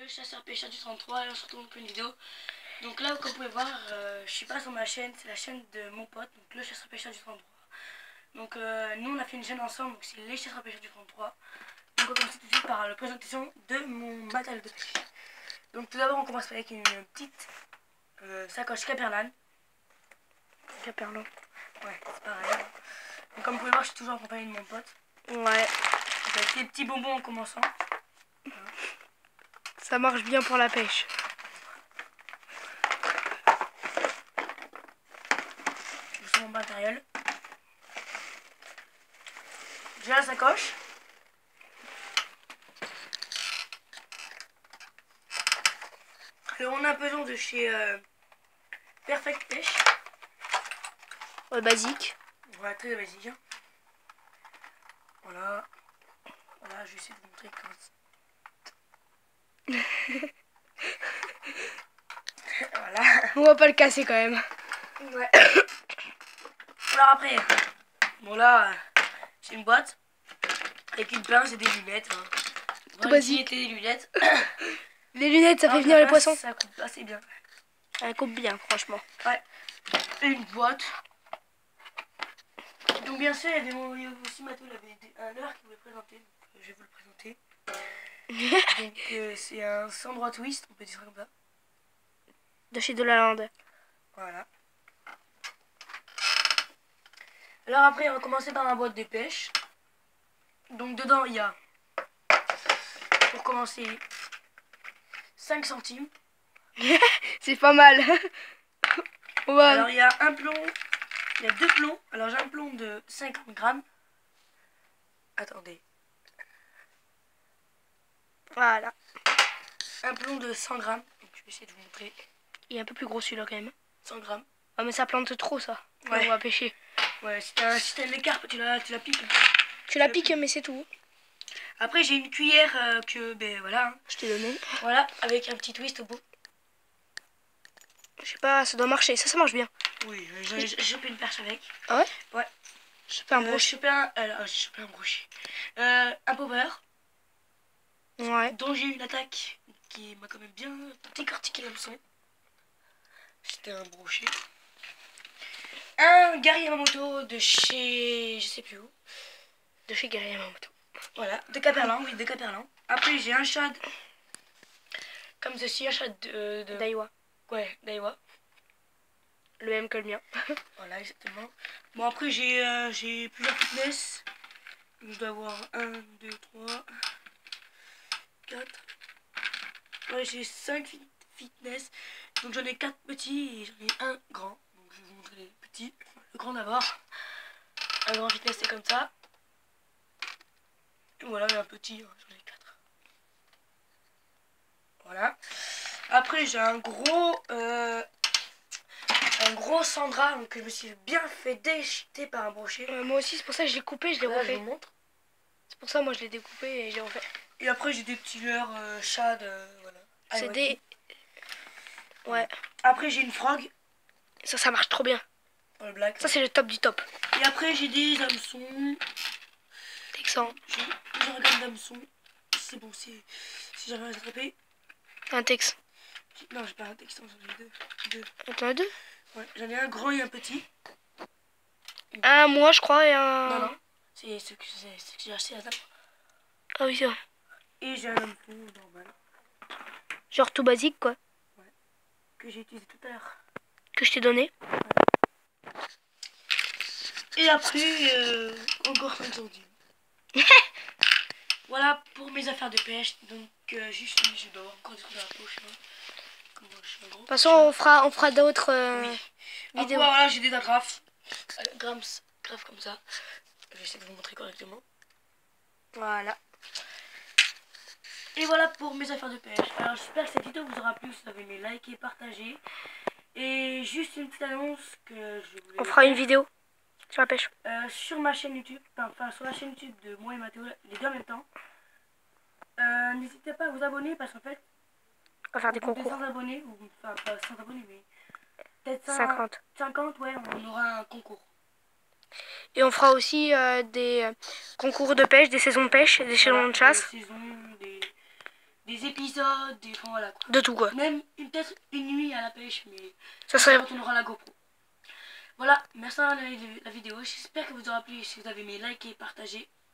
le chasseur-pêcheur du 33 et on se retrouve pour une vidéo. Donc là, comme vous pouvez voir, je suis pas sur ma chaîne, c'est la chaîne de mon pote, donc le chasseur-pêcheur du 33. Donc nous on a fait une chaîne ensemble, donc c'est les chasseurs-pêcheurs du 33. Donc on commence tout de suite par la présentation de mon matériel de pêche. Donc tout d'abord on commence avec une petite sacoche Caperlan. Caperlan. Ouais, c'est pareil. Donc comme vous pouvez voir, je suis toujours accompagné de mon pote. Ouais. Avec des petits bonbons en commençant. Voilà. Ça marche bien pour la pêche. C'est mon matériel. J'ai la sacoche. Alors on a un pesant de chez Perfect Pêche. Ouais, basique. Voilà, très basique. Voilà. Voilà, je vais essayer de vous montrer comment. Voilà. On va pas le casser quand même. Ouais. Alors après, bon là, c'est une boîte avec une pince et des lunettes. Hein. Tout basique. Et des lunettes. Les lunettes, ça fait venir les poissons. Ça coupe assez bien. Ça coupe bien, franchement. Ouais. Et une boîte. Donc bien sûr, il y a aussi Mathieu, il avait un leurre qui voulait présenter. Donc, je vais vous le présenter. Donc c'est un Sandroit Twist, on peut dire ça comme ça. De chez Delalande. Voilà. Alors après, on va commencer par ma boîte de pêche. Donc dedans, il y a, pour commencer, 5 centimes. C'est pas mal. Ouais. Alors il y a un plomb, il y a deux plombs. Alors j'ai un plomb de 50 grammes. Attendez. Voilà. Un plomb de 100 grammes. Donc je vais essayer de vous montrer. Il est un peu plus gros celui-là quand même. 100 grammes. Ah mais ça plante trop ça. Ouais. On va pêcher. Ouais, si t'as une carpe, tu la piques. Tu la piques mais c'est tout. Après j'ai une cuillère que, ben voilà. Hein. Je t'ai donné. Voilà, avec un petit twist au bout. Je sais pas, ça doit marcher. Ça marche bien. Oui, j'ai chopé une perche avec. Ah ouais? Ouais. Je fais un brochet. J'ai chopé un brochet. Un popper. Ouais. Dont j'ai eu une attaque qui m'a quand même bien décortiqué l'hameçon. C'était un brochet. Un Gary Yamamoto de chez... je sais plus où. De chez Gary Yamamoto. Voilà, de Caperlan, oui, de Caperlan. Après j'ai un shad. Comme ceci, un shad de... Daiwa. Ouais, Daiwa. Le même que le mien. Voilà, exactement. Bon, après j'ai plusieurs fitness. Je dois avoir 1, 2, 3, 4. Ouais, j'ai 5 fitness. Donc j'en ai 4 petits et j'en ai un grand. Donc je vais vous montrer les petits. Le grand d'abord. Un grand fitness c'est comme ça. Et voilà, et un petit, j'en ai 4. Voilà. Après j'ai un gros Sandra, donc je me suis bien fait déchiqueter par un brochet. Moi aussi, c'est pour ça que je l'ai coupé, je l'ai refait. Je vous montre. C'est pour ça moi je l'ai découpé et je l'ai refait. Et après j'ai des petits leurres shad, voilà. C'est des... Ouais. Après j'ai une frog. Ça marche trop bien. Dans le black. Ça c'est le top du top. Et après j'ai des hameçons. Texan. J'ai une gamme d'hameçons. C'est bon, si j'arrive à les attraper. Un Tex. Non, j'ai pas un texan, j'en ai deux. T'en as deux? Ouais, j'en ai un grand et un petit. Un moi je crois et un... Non, non. C'est ce que j'ai acheté à Zap. Ah oui c'est vrai. Et j'ai un hameçon normal. Genre tout basique quoi. Ouais. Que j'ai utilisé tout à l'heure. Que je t'ai donné. Ouais. Et après, encore 5 centimes. Voilà pour mes affaires de pêche. Donc juste je dois avoir encore des trucs dans la poche. Hein. De toute façon on fera d'autres oui. vidéos. Après, voilà, j'ai des agrafes. Graphes comme ça. Je vais essayer de vous montrer correctement. Voilà. Et voilà pour mes affaires de pêche. Alors j'espère que cette vidéo vous aura plu. Si vous avez aimé, likez, partagez. Et juste une petite annonce que je voulais... On fera une vidéo sur la pêche. Sur ma chaîne YouTube, enfin sur la chaîne YouTube de moi et Mathéo, les deux en même temps. N'hésitez pas à vous abonner parce qu'en fait, On va faire des concours. 200 abonnés, ou enfin pas 100 abonnés, mais peut-être 50. Ouais, on aura un concours. Et on fera aussi des concours de pêche, des saisons de pêche, des saisons de chasse. Des saisons, des épisodes, enfin voilà quoi. De tout quoi. Même peut-être une nuit à la pêche, mais Ça serait... quand on aura la GoPro. Voilà, merci d'avoir regardé la vidéo. J'espère que vous aura plu. Si vous avez aimé, likez, partagez.